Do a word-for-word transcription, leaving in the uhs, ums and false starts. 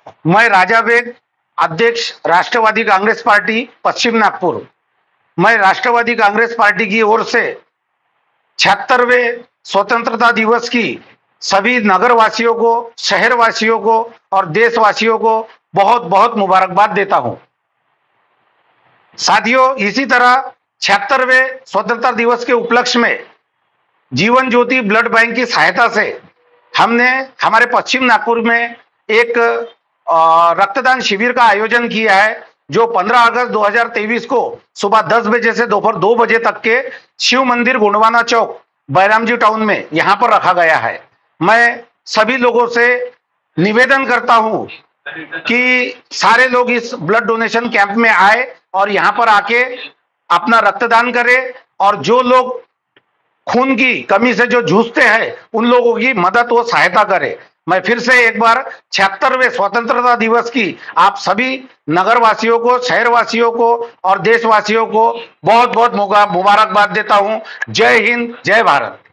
मैं राजा बेग, अध्यक्ष राष्ट्रवादी कांग्रेस पार्टी पश्चिम नागपुर। मैं राष्ट्रवादी कांग्रेस पार्टी की ओर से छिहत्तरवें स्वतंत्रता दिवस की सभी नगरवासियों को, शहरवासियों को और देशवासियों को बहुत बहुत मुबारकबाद देता हूं। साथियों, इसी तरह छिहत्तरवें स्वतंत्रता दिवस के उपलक्ष्य में जीवन ज्योति ब्लड बैंक की सहायता से हमने हमारे पश्चिम नागपुर में एक रक्तदान शिविर का आयोजन किया है, जो पंद्रह अगस्त दो हज़ार तेईस को सुबह दस बजे से दोपहर दो बजे तक के शिव मंदिर गुंडवाना चौक, बैरामजी टाउन में यहां पर रखा गया है। मैं सभी लोगों से निवेदन करता हूं कि सारे लोग इस ब्लड डोनेशन कैंप में आए और यहां पर आके अपना रक्तदान करें, और जो लोग खून की कमी से जो जूझते हैं उन लोगों की मदद व सहायता करें। मैं फिर से एक बार छिहत्तरवें स्वतंत्रता दिवस की आप सभी नगरवासियों को, शहरवासियों को और देशवासियों को बहुत बहुत मुबारकबाद देता हूं। जय हिंद, जय भारत।